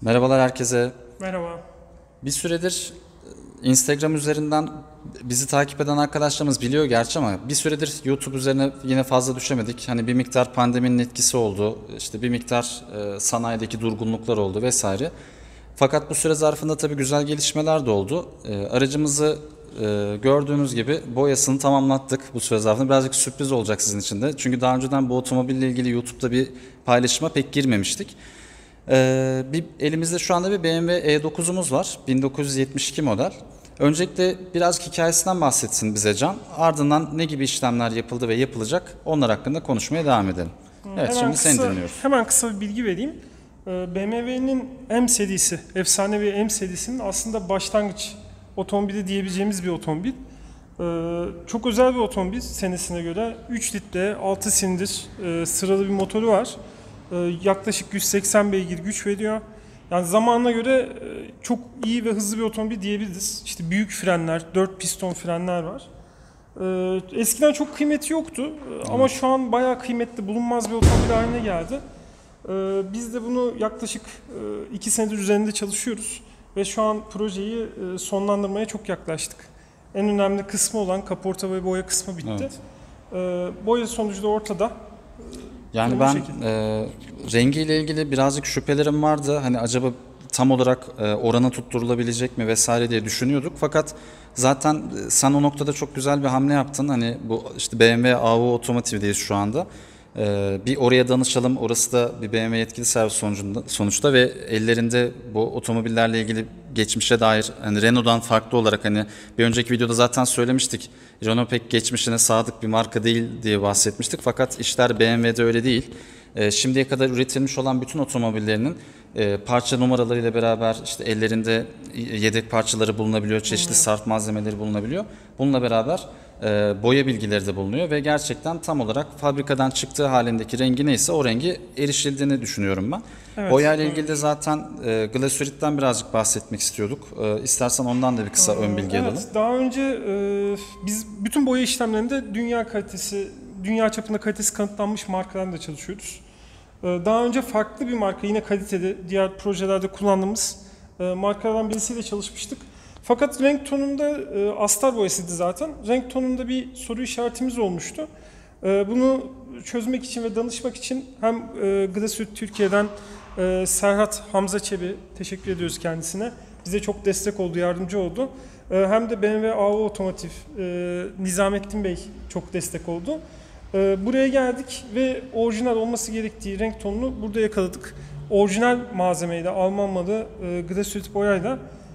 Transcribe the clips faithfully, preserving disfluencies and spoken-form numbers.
Merhabalar herkese. Merhaba. Bir süredir Instagram üzerinden bizi takip eden arkadaşlarımız biliyor gerçi ama bir süredir YouTube üzerine yine fazla düşemedik. Hani bir miktar pandeminin etkisi oldu, işte bir miktar e, sanayideki durgunluklar oldu vesaire. Fakat bu süre zarfında tabii güzel gelişmeler de oldu. E, aracımızı e, gördüğünüz gibi boyasını tamamlattık bu süre zarfında. Birazcık sürpriz olacak sizin için de. Çünkü daha önceden bu otomobille ilgili YouTube'da bir paylaşıma pek girmemiştik. Ee, bir, elimizde şu anda bir B M W E dokuzumuz var. bin dokuz yüz yetmiş iki model. Öncelikle biraz hikayesinden bahsetsin bize Can. Ardından ne gibi işlemler yapıldı ve yapılacak onlar hakkında konuşmaya devam edelim. Evet, Hemen şimdi seni kısa, dinliyoruz. hemen kısa bir bilgi vereyim. Ee, B M W'nin M serisi, efsanevi M serisinin aslında başlangıç otomobili diyebileceğimiz bir otomobil. Ee, çok özel bir otomobil senesine göre. üç litre, altı silindir e, sıralı bir motoru var. Ee, yaklaşık yüz seksen beygir güç veriyor. Yani zamanına göre e, çok iyi ve hızlı bir otomobil diyebiliriz. İşte büyük frenler, dört piston frenler var. Ee, eskiden çok kıymeti yoktu Ee, ama şu an bayağı kıymetli, bulunmaz bir otomobil haline geldi. Ee, biz de bunu yaklaşık e, iki senedir üzerinde çalışıyoruz ve şu an projeyi e, sonlandırmaya çok yaklaştık. En önemli kısmı olan kaporta ve boya kısmı bitti. Evet. Ee, boya sonucu da ortada. Yani Bu ben şekilde. e, rengiyle ilgili birazcık şüphelerim vardı. Hani acaba tam olarak e, oranı tutturulabilecek mi vesaire diye düşünüyorduk. Fakat zaten e, sen o noktada çok güzel bir hamle yaptın. Hani bu işte B M W A U Otomotiv'deyiz şu anda. E, bir oraya danışalım. Orası da bir B M W yetkili servis sonucunda, sonuçta ve ellerinde bu otomobillerle ilgili geçmişe dair hani Renault'dan farklı olarak hani bir önceki videoda zaten söylemiştik. Renault pek geçmişine sadık bir marka değil diye bahsetmiştik. Fakat işler B M W'de öyle değil. E, şimdiye kadar üretilmiş olan bütün otomobillerinin e, parça numaralarıyla beraber işte ellerinde yedek parçaları bulunabiliyor, çeşitli sarf malzemeleri bulunabiliyor. Bununla beraber e, boya bilgileri de bulunuyor ve gerçekten tam olarak fabrikadan çıktığı halindeki rengi neyse o rengi erişildiğini düşünüyorum ben. Evet, Boya ile evet. ilgili de zaten e, Glasurit'ten birazcık bahsetmek istiyorduk. E, istersen ondan da bir kısa ön bilgi Evet, alalım. daha önce e, biz bütün boya işlemlerinde dünya kalitesi, dünya çapında kalitesi kanıtlanmış markalarla çalışıyoruz. E, daha önce farklı bir marka, yine kaliteli, diğer projelerde kullandığımız e, markalardan birisiyle çalışmıştık. Fakat renk tonunda, e, astar boyasıydı zaten, renk tonunda bir soru işaretimiz olmuştu. E, bunu çözmek için ve danışmak için hem e, Glasurit Türkiye'den e, Serhat Hamza Çebi, teşekkür ediyoruz kendisine. Bize çok destek oldu, yardımcı oldu. Ee, Hem de B M W A U Otomotiv, e, Nizamettin Bey çok destek oldu. Ee, Buraya geldik ve orijinal olması gerektiği renk tonunu burada yakaladık. Orijinal malzemeyle, Alman malı e, Glasurit boyayla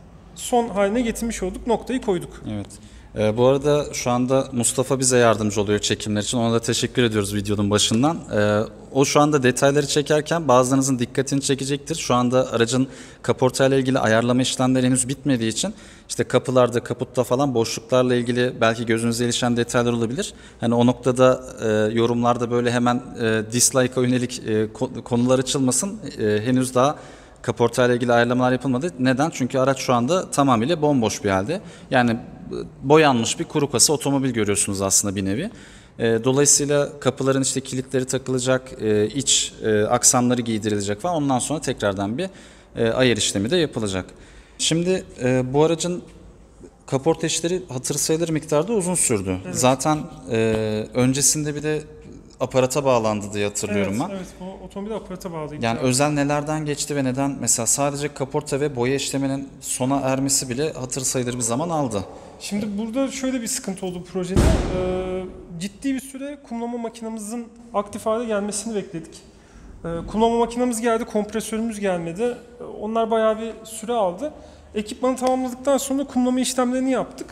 son haline getirmiş olduk, noktayı koyduk. Evet. Ee, bu arada şu anda Mustafa bize yardımcı oluyor çekimler için. Ona da teşekkür ediyoruz videonun başından. Ee, o şu anda detayları çekerken bazılarınızın dikkatini çekecektir. Şu anda aracın kaporta ile ilgili ayarlama işlemleri henüz bitmediği için işte kapılarda, kaputta falan boşluklarla ilgili belki gözünüze ilişen detaylar olabilir. Hani o noktada e, yorumlarda böyle hemen e, dislike'a yönelik e, konular açılmasın. E, henüz daha kaporta ile ilgili ayarlamalar yapılmadı. Neden? Çünkü araç şu anda tamamıyla bomboş bir halde. Yani boyanmış bir kuru kasa otomobil görüyorsunuz aslında bir nevi. E, dolayısıyla kapıların işte kilitleri takılacak, e, iç e, aksamları giydirilecek falan. Ondan sonra tekrardan bir e, ayar işlemi de yapılacak. Şimdi e, bu aracın kaporta işleri hatır sayılır miktarda uzun sürdü. Evet. Zaten e, öncesinde bir de aparata bağlandı diye hatırlıyorum Evet, ben. evet, o otomobil aparata bağlıydı. Yani özel nelerden geçti ve neden mesela sadece kaporta ve boya işleminin sona ermesi bile hatır sayılır bir zaman aldı. Şimdi burada şöyle bir sıkıntı oldu projede. Ee, ciddi bir süre kumlama makinamızın aktif hale gelmesini bekledik. Ee, kumlama makinamız geldi, kompresörümüz gelmedi. Ee, onlar bayağı bir süre aldı. Ekipmanı tamamladıktan sonra kumlama işlemlerini yaptık.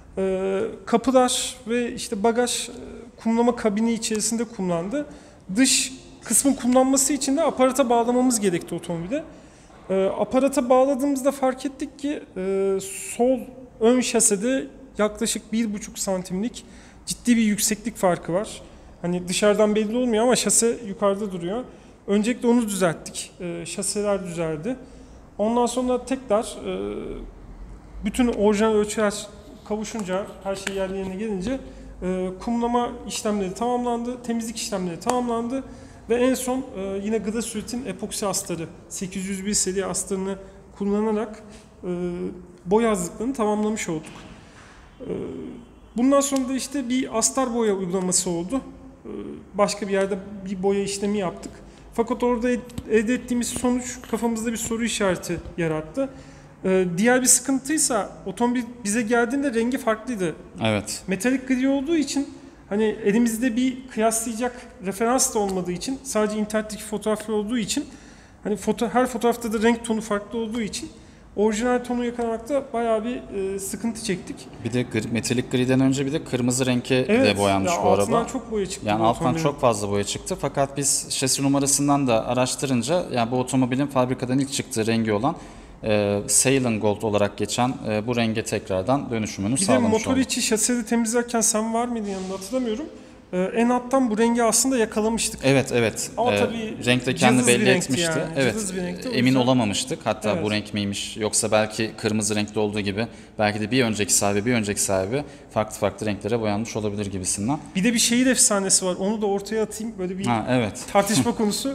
Ee, kapılar ve işte bagaj e, kumlama kabini içerisinde kumlandı. Dış kısmın kumlanması için de aparata bağlamamız gerekti otomobile. Ee, aparata bağladığımızda fark ettik ki e, sol ön şasede yaklaşık bir buçuk santimlik ciddi bir yükseklik farkı var. Hani dışarıdan belli olmuyor ama şase yukarıda duruyor. Öncelikle onu düzelttik. E, şaseler düzeldi. Ondan sonra tekrar e, bütün orijinal ölçüler kavuşunca, her şey yerli yerine gelince e, kumlama işlemleri tamamlandı, temizlik işlemleri tamamlandı Ve en son e, yine Gıda Suite'in epoksi astarı sekiz yüz bir seri astarını kullanarak e, boya hazırlıklarını tamamlamış olduk. E, bundan sonra da işte bir astar boya uygulaması oldu. E, başka bir yerde bir boya işlemi yaptık. Fakat orada elde ettiğimiz sonuç kafamızda bir soru işareti yarattı. Ee, diğer bir sıkıntıysa otomobil bize geldiğinde rengi farklıydı. Evet. Metalik gri olduğu için hani elimizde bir kıyaslayacak referans da olmadığı için sadece internetteki fotoğraflar olduğu için hani foto her fotoğrafta da renk tonu farklı olduğu için orijinal tonu yakalamakta bayağı bir e, sıkıntı çektik. Bir de gri, metalik griden önce bir de kırmızı renke Evet, de boyanmış ya bu araba. altından çok boya çıktı. Yani alttan çok fazla boya çıktı. Fakat biz şasi numarasından da araştırınca yani bu otomobilin fabrikadan ilk çıktığı rengi olan e, Ceylon Gold olarak geçen e, bu renge tekrardan dönüşümünü bir sağlamış olduk. Bir de motor içi şasede temizlerken sen var mıydın yanında hatırlamıyorum. Ee, en alttan bu rengi aslında yakalamıştık. Evet evet. Ama ee, tabii renkte kendi belli renkti etmişti. yani, Evet. cılız bir renkti. O Emin yüzden- olamamıştık. Hatta Evet. bu renk miymiş yoksa belki kırmızı renkli olduğu gibi belki de bir önceki sahibi bir önceki sahibi farklı farklı renklere boyanmış olabilir gibisinden. Bir de bir şehir efsanesi var. Onu da ortaya atayım. Böyle bir Ha evet. tartışma konusu.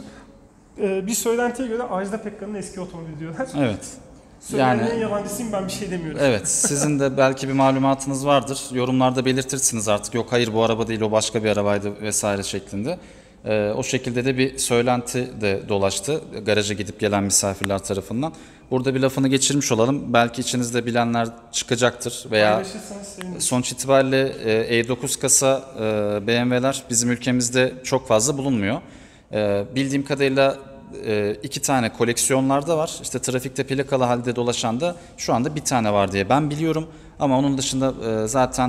Ee, bir söylentiye göre Ajda Pekkan'ın eski otomobili diyorlar. Evet. Söylenenin Yani- yalancısıyım, ben bir şey demiyorum. Evet, sizin de belki bir malumatınız vardır. Yorumlarda belirtirsiniz artık. Yok hayır bu araba değil, o başka bir arabaydı vesaire şeklinde. Ee, o şekilde de bir söylenti de dolaştı garaja gidip gelen misafirler tarafından. Burada bir lafını geçirmiş olalım. Belki içinizde bilenler çıkacaktır veya Paylaşırsanız sevinirim. sonuç itibariyle e, E dokuz kasa e, B M W'ler bizim ülkemizde çok fazla bulunmuyor. E, bildiğim kadarıyla e, iki tane koleksiyonlarda var. İşte trafikte plakalı halde dolaşan da şu anda bir tane var diye ben biliyorum. Ama onun dışında e, zaten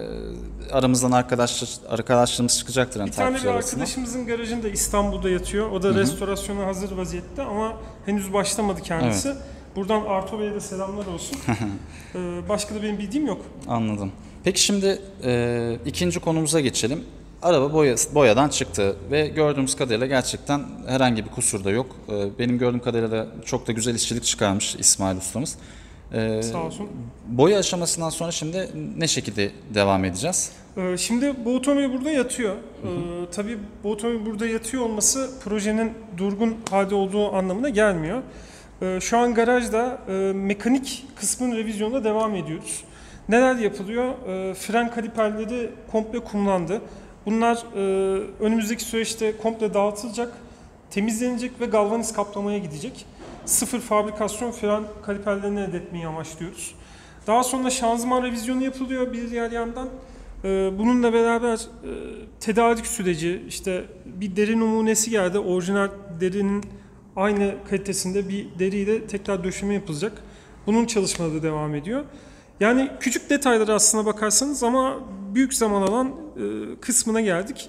e, aramızdan arkadaşlar, arkadaşlarımız çıkacaktır. Yani Bir tane bir takipçiler arasında. arkadaşımızın garajında İstanbul'da yatıyor. O da restorasyona hazır vaziyette ama henüz başlamadı kendisi. Buradan Arto Bey'e de selamlar olsun. ee, başka da benim bildiğim yok. Anladım. Peki şimdi e, ikinci konumuza geçelim. Araba boya, boyadan çıktı ve gördüğümüz kadarıyla gerçekten herhangi bir kusur da yok. E, benim gördüğüm kadarıyla çok da güzel işçilik çıkarmış İsmail ustamız. E, Sağ olsun. Boya aşamasından sonra şimdi ne şekilde devam edeceğiz? Ee, şimdi bu otomobil burada yatıyor. Ee, tabii bu otomobil burada yatıyor olması projenin durgun halde olduğu anlamına gelmiyor. Ee, şu an garajda e, mekanik kısmın revizyonuna devam ediyoruz. Neler yapılıyor? Ee, fren kaliperleri komple kumlandı. Bunlar e, önümüzdeki süreçte komple dağıtılacak, temizlenecek ve galvaniz kaplamaya gidecek. Sıfır fabrikasyon fren kaliperlerini elde etmeyi amaçlıyoruz. Daha sonra şanzıman revizyonu yapılıyor bir diğer yandan. Ee, bununla beraber e, tedarik süreci, işte bir deri numunesi geldi. Orijinal derinin aynı kalitesinde bir deriyle tekrar döşeme yapılacak. Bunun çalışmaları devam ediyor. Yani küçük detaylara aslına bakarsanız ama büyük zaman alan e, kısmına geldik.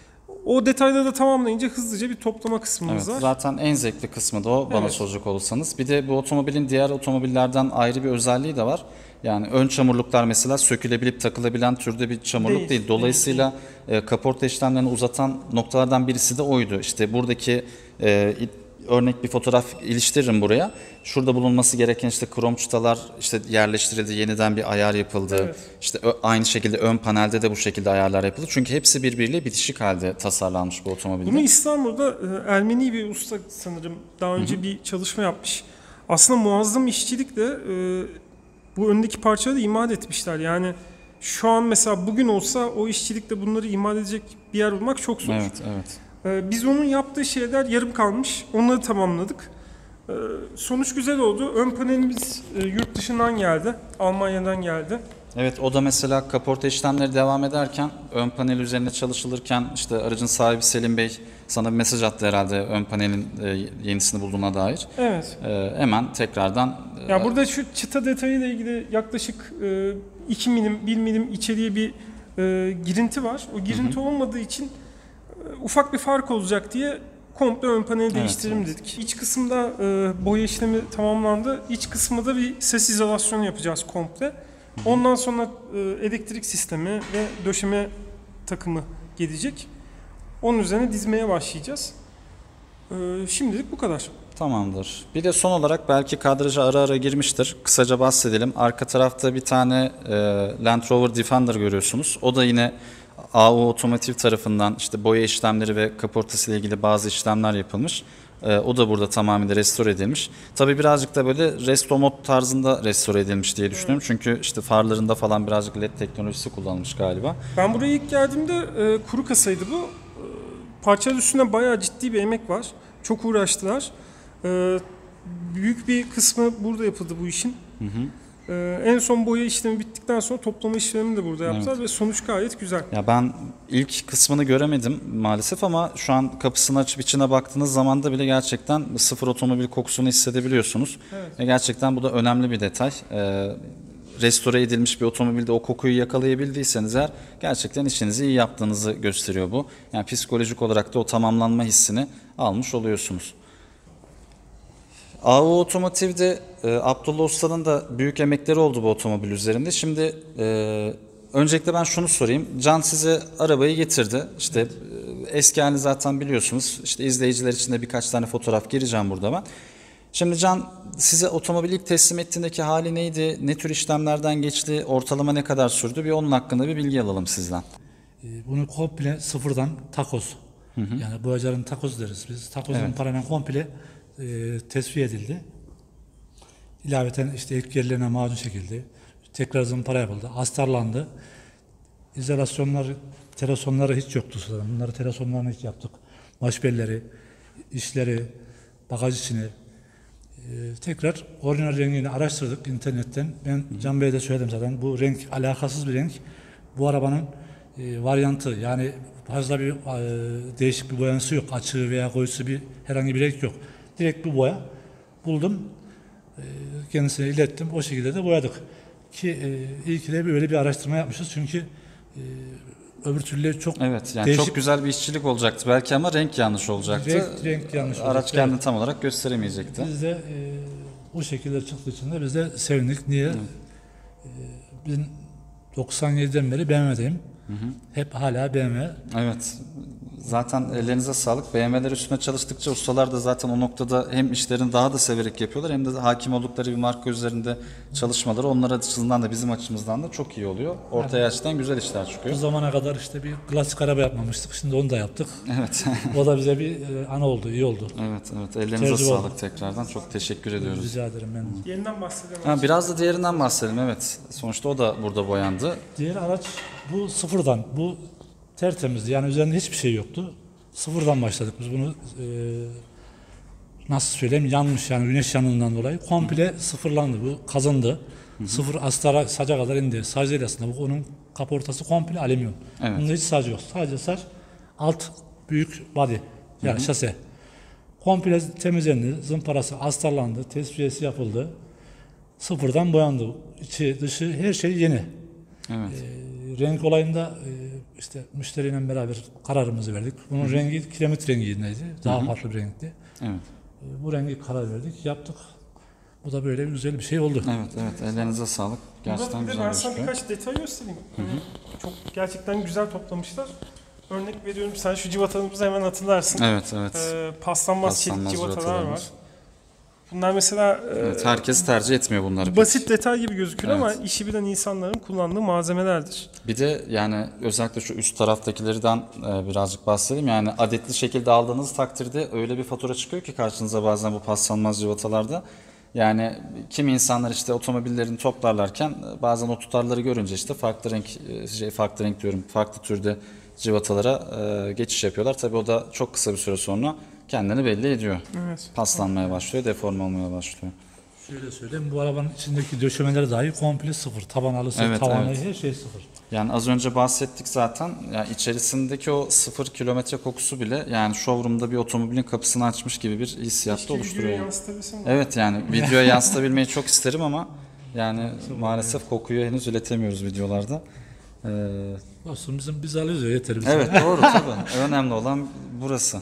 O detayları da tamamlayınca hızlıca bir toplama kısmımız Evet, var. zaten en zevkli kısmı da o bana Evet. soracak olursanız. Bir de bu otomobilin diğer otomobillerden ayrı bir özelliği de var. Yani ön çamurluklar mesela sökülebilip takılabilen türde bir çamurluk Değil, değil. Dolayısıyla e, kaporta işlemlerini uzatan noktalardan birisi de oydu. İşte buradaki e, örnek bir fotoğraf iliştiririm buraya. Şurada bulunması gereken işte krom çıtalar işte yerleştirildi, yeniden bir ayar yapıldı. Evet. İşte ö- aynı şekilde ön panelde de bu şekilde ayarlar yapıldı. Çünkü hepsi birbiriyle bitişik halde tasarlanmış bu otomobilde. Bunu İstanbul'da e, Ermeni bir usta sanırım daha önce bir çalışma yapmış. Aslında muazzam işçilikle e, bu öndeki parçaları imal etmişler. Yani şu an mesela bugün olsa o işçilikle bunları imal edecek bir yer bulmak çok zor. Evet, evet. E, biz onun yaptığı şeyler yarım kalmış. Onları tamamladık. E, sonuç güzel oldu. Ön panelimiz e, yurt dışından geldi. Almanya'dan geldi. Evet, o da mesela kaporta işlemleri devam ederken ön panel üzerine çalışılırken işte aracın sahibi Selim Bey sana bir mesaj attı herhalde ön panelin e, yenisini bulduğuna dair. Evet. E, hemen tekrardan e, Ya burada şu çıta detayıyla ilgili yaklaşık e, iki milim, bir milim içeriye bir e, girinti var. O girinti olmadığı için e, ufak bir fark olacak diye komple ön paneli değiştirelim evet. dedik. İç kısımda e, boya işlemi tamamlandı. İç kısmında bir ses izolasyonu yapacağız komple. Ondan sonra e, elektrik sistemi ve döşeme takımı gelecek. Onun üzerine dizmeye başlayacağız. E, şimdilik bu kadar. tamamdır. Bir de son olarak belki kadraja ara ara girmiştir. Kısaca bahsedelim. Arka tarafta bir tane e, Land Rover Defender görüyorsunuz. O da yine A U Otomotiv tarafından işte boya işlemleri ve kaportası ile ilgili bazı işlemler yapılmış. Ee, o da burada tamamıyla restore edilmiş. Tabii birazcık da böyle resto mod tarzında restore edilmiş diye düşünüyorum. Çünkü işte farlarında falan birazcık led teknolojisi kullanılmış galiba. Ben buraya ilk geldiğimde e, kuru kasaydı bu. E, parçalar üstünde bayağı ciddi bir emek var. Çok uğraştılar. E, büyük bir kısmı burada yapıldı bu işin. Hı hı. Ee, en son boya işlemi bittikten sonra toplama işlemini de burada yaptılar Evet. ve sonuç gayet güzel. Ya ben ilk kısmını göremedim maalesef ama şu an kapısını açıp içine baktığınız zaman da bile gerçekten sıfır otomobil kokusunu hissedebiliyorsunuz. Evet. Ve gerçekten bu da önemli bir detay. Ee, restore edilmiş bir otomobilde o kokuyu yakalayabildiyseniz eğer gerçekten işinizi iyi yaptığınızı gösteriyor bu. Yani psikolojik olarak da o tamamlanma hissini almış oluyorsunuz. A U Otomotiv'de e, Abdullah Usta'nın da büyük emekleri oldu bu otomobil üzerinde. Şimdi e, öncelikle ben şunu sorayım. Can size arabayı getirdi. İşte e, eski halini zaten biliyorsunuz. İşte izleyiciler için de birkaç tane fotoğraf gireceğim burada ben. Şimdi Can size otomobili ilk teslim ettiğindeki hali neydi? Ne tür işlemlerden geçti? Ortalama ne kadar sürdü? Bir onun hakkında bir bilgi alalım sizden. Bunu komple sıfırdan takoz. Hı hı. Yani boyacıların takoz deriz biz. Takozun Evet. parayla komple e, tesviye edildi. İlaveten işte ilk yerlerine macun çekildi. Tekrar zımpara yapıldı. Astarlandı. İzolasyonlar, terasonları hiç yoktu zaten. Bunları terasonlarını hiç yaptık. Maşbelleri, işleri, bagaj içini. E, tekrar orijinal rengini araştırdık internetten. Ben Can Bey'e de söyledim zaten. Bu renk alakasız bir renk. Bu arabanın e, varyantı, yani fazla bir e, değişik bir boyası yok. Açığı veya koyusu bir herhangi bir renk yok. Direkt bir boya buldum. E, kendisine ilettim. O şekilde de boyadık. Ki e, iyi ki de böyle bir araştırma yapmışız. Çünkü e, öbür türlü çok Evet, yani değişik, çok güzel bir işçilik olacaktı belki ama renk yanlış olacaktı. renk, renk yanlış Araç olacaktı. kendini tam olarak gösteremeyecekti. Biz de e, bu şekilde çıktığı için de biz de sevindik. Niye? E, ben doksan yediden beri B M W'deyim. Hı hı. Hep hala B M W. Evet. Zaten ellerinize sağlık. B M W'ler üstüne çalıştıkça ustalar da zaten o noktada hem işlerini daha da severek yapıyorlar hem de hakim oldukları bir marka üzerinde çalışmaları onlar açısından da bizim açımızdan da çok iyi oluyor. Ortaya açıdan güzel işler Bu çıkıyor. zamana kadar işte bir klasik araba yapmamıştık. Şimdi onu da yaptık. Evet. O da bize bir e, ana oldu, iyi oldu. evet, evet. Ellerinize Tecrübe sağlık oldu. tekrardan. Çok teşekkür ediyoruz. Rica ederim ben. Yeniden bahsedelim. Ha, biraz da diğerinden bahsedelim. Evet. Sonuçta o da burada boyandı. Diğer araç bu sıfırdan. Bu tertemizdi. Yani üzerinde hiçbir şey yoktu. Sıfırdan başladık biz bunu. E, nasıl söyleyeyim, yanmış yani güneş yanığından dolayı. Komple Hı. sıfırlandı. Bu kazındı. Hı hı. Sıfır astara saca kadar indi. Sac değil aslında. Bu onun kaportası komple alüminyum. Evet. Bunda hiç sac yok. Sadece saç alt büyük body. Yani hı hı. şase. Komple temizlendi. Zımparası astarlandı. Tesviyesi yapıldı. Sıfırdan boyandı. İçi dışı her şey yeni. Evet. Ee, renk olayında e, işte müşteriyle beraber kararımızı verdik. Bunun Hı-hı. rengi kiremit rengindeydi. Daha Hı-hı. farklı bir renkti. Evet. E, bu rengi karar verdik. Yaptık. Bu da böyle güzel bir şey oldu. Evet, evet. Ellerinize sağlık. Gerçekten Burada bir de güzel ben bir sana şey. birkaç detay göstereyim. Hani çok gerçekten güzel toplamışlar. Örnek veriyorum, sen şu civatalarımızı hemen hatırlarsın. Evet, evet. Ee, paslanmaz çelik Paslanmaz civatalar var. civatalarımız. Bunlar mesela Evet, e, herkes tercih etmiyor bunları. pek. basit detay gibi gözükür Evet. ama işi bilen insanların kullandığı malzemelerdir. Bir de yani özellikle şu üst taraftakilerden e, birazcık bahsedeyim. Yani adetli şekilde aldığınız takdirde öyle bir fatura çıkıyor ki karşınıza bazen bu paslanmaz cıvatalarda. Yani kimi insanlar işte otomobillerini toplarlarken e, bazen o tutarları görünce işte farklı renk, e, şey farklı renk diyorum, farklı türde cıvatalara e, geçiş yapıyorlar. Tabii o da çok kısa bir süre sonra kendini belli ediyor. Evet. Paslanmaya başlıyor, deforme olmaya başlıyor. Şöyle söyleyeyim, bu arabanın içindeki döşemeler dahi komple sıfır. Taban halısı, Evet, tavanı, evet. her şey sıfır. Yani az önce bahsettik zaten. Yani içerisindeki o sıfır kilometre kokusu bile yani showroom'da bir otomobilin kapısını açmış gibi bir hissiyat da Keşke oluşturuyor. videoya Yani. yansıtabilsin mi? Evet yani videoya yansıtabilmeyi çok isterim ama yani maalesef kokuyu henüz üretemiyoruz videolarda. Ee, Olsun, bizim biz alıyoruz ya, yeter bize. evet doğru tabii. Önemli olan burası.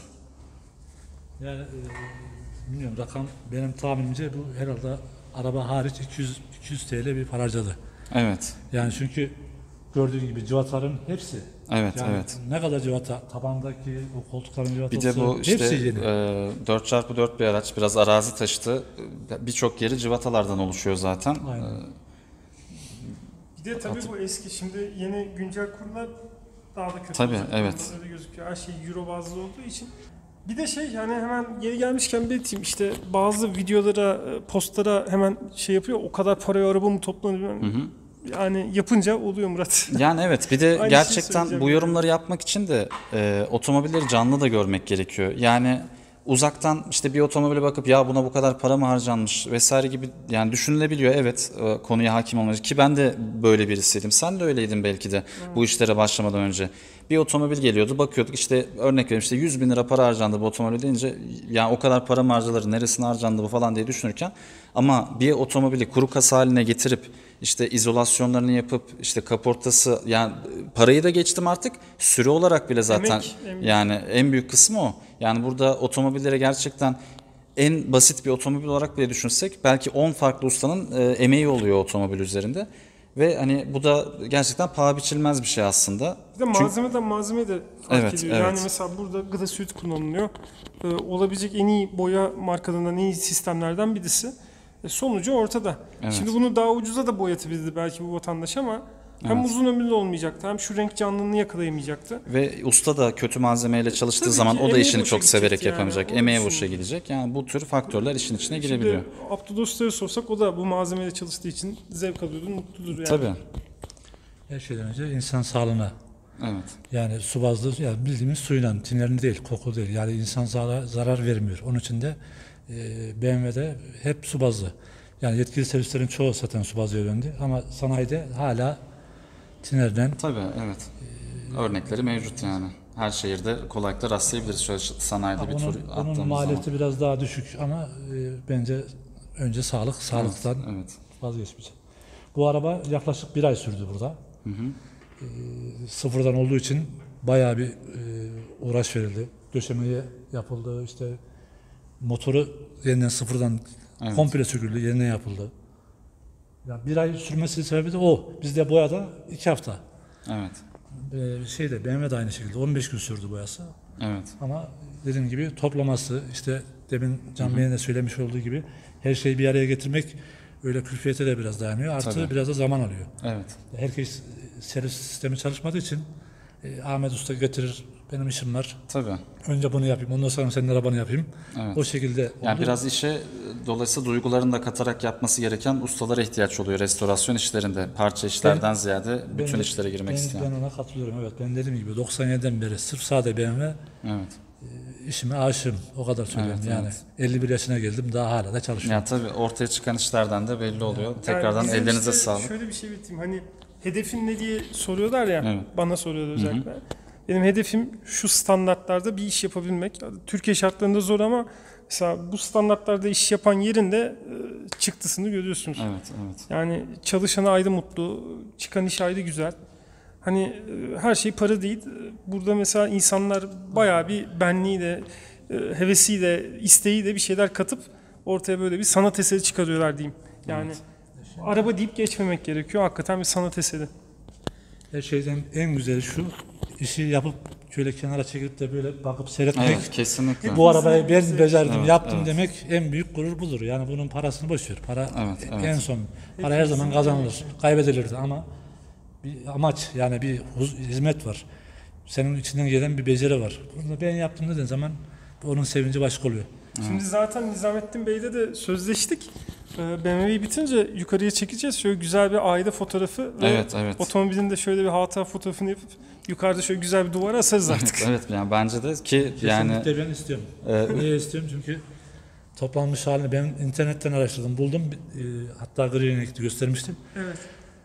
Yani e, bilmiyorum, rakam benim tahminimce bu herhalde araba hariç iki yüz iki yüz T L bir para harcadı. Evet. Yani çünkü gördüğün gibi cıvataların hepsi. Evet, yani evet. Ne kadar cıvata, tabandaki o koltukların cıvatası, Bir de bu işte hepsi yeni. e, dört çarpı dört bir araç, biraz arazi taşıtı. Birçok yeri cıvatalardan oluşuyor zaten. Aynen. Bir de tabii bu eski, şimdi yeni güncel kurular daha da kötü Tabii, olacak. evet. Öyle gözüküyor. Her şey euro bazlı olduğu için. Bir de şey yani hemen yeri gelmişken belirteyim işte bazı videolara, postlara hemen şey yapıyor. O kadar paraya araba mı toplanıyor? Hı hı. Yani yapınca oluyor Murat. Yani evet, bir de Aynı gerçekten şeyi söyleyeceğim bu yani. yorumları yapmak için de e, otomobilleri canlı da görmek gerekiyor. Yani uzaktan işte bir otomobile bakıp ya buna bu kadar para mı harcanmış vesaire gibi yani düşünülebiliyor. Evet, e, konuya hakim olmak ki ben de böyle birisiydim. Sen de öyleydin belki de bu işlere başlamadan önce. Bir otomobil geliyordu, bakıyorduk işte, örnek vereyim, işte yüz bin lira para harcandı bu otomobil deyince yani o kadar para mı harcanır, neresine harcandı bu falan diye düşünürken ama bir otomobili kuru kasa haline getirip işte izolasyonlarını yapıp işte kaportası, yani parayı da geçtim artık, süre olarak bile zaten Emek, emek. yani en büyük kısmı o. Yani burada otomobillere gerçekten en basit bir otomobil olarak bile düşünsek belki on farklı ustanın e, emeği oluyor otomobil üzerinde. Ve hani bu da gerçekten paha biçilmez bir şey aslında. Bir de Çünkü- malzemeden malzeme de fark Evet, ediyor. evet. Yani mesela burada Glasuit kullanılıyor. Ee, olabilecek en iyi boya markalarından en iyi sistemlerden birisi. E, sonucu ortada. Evet. Şimdi bunu daha ucuza da boyatabilirdi belki bu vatandaş ama hem Evet. uzun ömürlü olmayacaktı hem şu renk canlılığını yakalayamayacaktı. Ve usta da kötü malzemeyle çalıştığı Tabii zaman ki o da emeği işini boşa çok severek gidecekti yani, yapamayacak. onu Emeğe düşünün. boşa gidecek. Yani bu tür faktörler işin içine girebiliyor. Şimdi Abdullah Usta'ya sorsak o da bu malzemeyle çalıştığı için zevk alıyordu, mutludur yani. Tabii. Her şeyden önce insan sağlığına. Evet. Yani su bazlı, yani bildiğimiz suyla, tinlerini değil, koku değil. Yani insan zarar, zarar vermiyor. Onun için de e, B M W'de hep su bazlı. Yani yetkili servislerin çoğu zaten su bazlı yönlendi. Ama sanayide hala tinerden. Tabii, evet. Örnekleri mevcut yani. Her şehirde kolaylıkla rastlayabiliriz şöyle sanayide bir tur Onun, attığımız onun maliyeti biraz daha düşük ama e, bence önce sağlık, zaman. sağlıktan Evet, evet. vazgeçmeyecek. Bu araba yaklaşık bir ay sürdü burada. Hı hı. E, sıfırdan olduğu için bayağı bir e, uğraş verildi. Döşemeye yapıldı, işte motoru yeniden sıfırdan Evet. komple söküldü, yeniden yapıldı. Yani bir ay sürmesi sebebi de o. Bizde boyada iki hafta. Evet. Ee, şeyde B M W de aynı şekilde on beş gün sürdü boyası. Evet. Ama dediğim gibi toplaması, işte demin Can Bey'in de söylemiş olduğu gibi her şeyi bir araya getirmek öyle külfiyete de biraz dayanıyor. Artı Tabii. biraz da zaman alıyor. Evet. Herkes e, servis sistemi çalışmadığı için e, Ahmet Usta getirir, benim işim var. Tabii. Önce bunu yapayım, ondan sonra senin arabanı yapayım. Evet. O şekilde Yani oldu. biraz işe dolayısıyla duygularını da katarak yapması gereken ustalara ihtiyaç oluyor restorasyon işlerinde. Parça işlerden ziyade Ben bütün de- işlere girmek ben, isteyen. Ben ona katılıyorum. Evet, ben dediğim gibi doksan yediden beri sırf sade B M W Evet. işime aşığım. O kadar söylüyorum. Evet, yani evet. elli bir yaşına geldim, daha hala da çalışıyorum. Ya tabii ortaya çıkan işlerden de belli oluyor. Tekrardan Yani bizim ellerinize işte sağlık. Şöyle bir şey biteyim. Hani hedefin ne diye soruyorlar ya. Evet. Bana soruyorlar özellikle. Benim hedefim şu standartlarda bir iş yapabilmek. Türkiye şartlarında zor ama mesela bu standartlarda iş yapan yerin de e, çıktısını görüyorsunuz. Evet, evet. Yani çalışanı ayrı mutlu, çıkan iş ayrı güzel. Hani e, her şey para değil. Burada mesela insanlar bayağı bir benliğiyle, e, hevesiyle, isteğiyle bir şeyler katıp ortaya böyle bir sanat eseri çıkarıyorlar diyeyim. Yani araba deyip geçmemek gerekiyor. Hakikaten bir sanat eseri. Her şeyden en güzeli şu, işi yapıp şöyle kenara çekilip de böyle bakıp seyretmek. Evet, kesinlikle. Bu arabayı ben becerdim, Evet, yaptım evet. demek en büyük gurur budur. Yani bunun parasını boş ver. Para Evet, evet. en son. Para her zaman kazanılır, kaybedilirdi ama bir amaç, yani bir huz- hizmet var. Senin içinden gelen bir beceri var. Bunu da ben yaptım dediğin zaman onun sevinci başka oluyor. Şimdi zaten Nizamettin Bey'le de sözleştik. Ee, B M W'yi bitince yukarıya çekeceğiz. Şöyle güzel bir aile fotoğrafı ve Evet, evet. otomobilin de şöyle bir hatıra fotoğrafını yapıp yukarıda şöyle güzel bir duvara asarız artık. Evet, evet yani bence de ki yani Kesinlikle ben istiyorum. e, Niye istiyorum? Çünkü toplanmış halini ben internetten araştırdım, buldum. E, hatta gri renkli göstermiştim. Evet.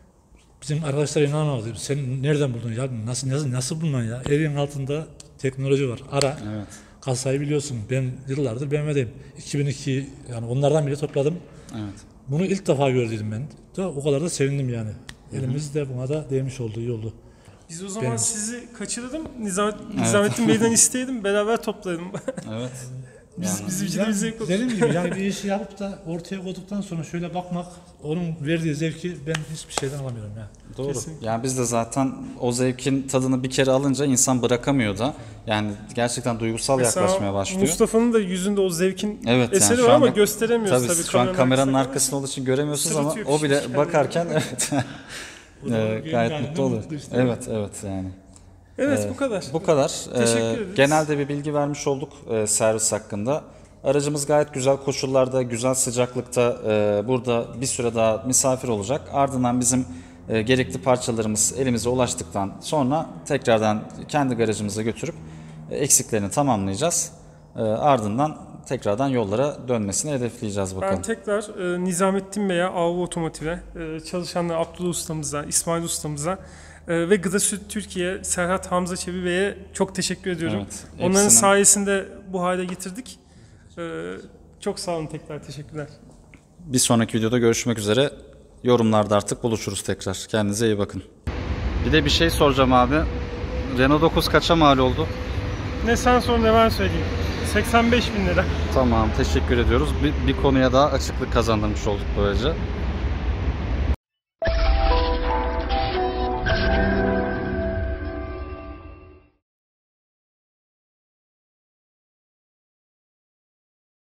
Bizim arkadaşlar inanamadı. Sen nereden buldun ya? Nasıl nasıl nasıl bulunan ya? Elin altında teknoloji var. Ara. evet. Kasayı biliyorsun. Ben yıllardır B M W'deyim. iki bin iki, yani onlardan bile topladım. Evet. Bunu ilk defa gördüm ben. Da o kadar da sevindim yani. Elimiz de buna da değmiş oldu, iyi oldu. Biz o zaman Benim- sizi kaçıralım. Nizamet, Nizamettin Bey'den isteyelim. Beraber toplayalım. Evet. Biz, Yani- bizim için de Yani bir zevk olur. dediğim gibi yani bir işi yapıp da ortaya koyduktan sonra şöyle bakmak, onun verdiği zevki ben hiçbir şeyden alamıyorum ya. Doğru. Kesinlikle. Yani biz de zaten o zevkin tadını bir kere alınca insan bırakamıyor da. Yani gerçekten duygusal yaklaşmaya başlıyor. Mustafa'nın da yüzünde o zevkin Evet, yani eseri şu var ama anda- gösteremiyoruz Tabii, tabii. şu an kameranın arkasında. arkasında olduğu için göremiyorsunuz ama Sırıtıyor o bile pişmiş bakarken evet. O zaman Ee, gayet yani mutlu olur. mutlu işte. Evet, evet yani. Evet Ee, bu kadar. Bu kadar. Teşekkür Ee, ederiz. Genelde bir bilgi vermiş olduk e, servis hakkında. Aracımız gayet güzel koşullarda, güzel sıcaklıkta e, burada bir süre daha misafir olacak. Ardından bizim e, gerekli parçalarımız elimize ulaştıktan sonra tekrardan kendi garajımıza götürüp e, eksiklerini tamamlayacağız. E, ardından tekrardan yollara dönmesini hedefleyeceğiz bakalım. Ben tekrar e, Nizamettin Bey'e, Avva Otomotiv'e, e, çalışanlar Abdullah Ustamıza, İsmail Ustamıza e, ve Gıda Süt Türkiye, Serhat Hamza Çebi Bey'e çok teşekkür ediyorum. Evet, Onların hepsinin- sayesinde bu hale getirdik. E, çok sağ olun, tekrar teşekkürler. Bir sonraki videoda görüşmek üzere. Yorumlarda artık buluşuruz tekrar. Kendinize iyi bakın. Bir de bir şey soracağım abi. Renault dokuz kaça mal oldu? Ne sen sor ne ben söyleyeyim. seksen beş bin lira. Tamam, teşekkür ediyoruz. Bir, bir konuya daha açıklık kazandırmış olduk böylece.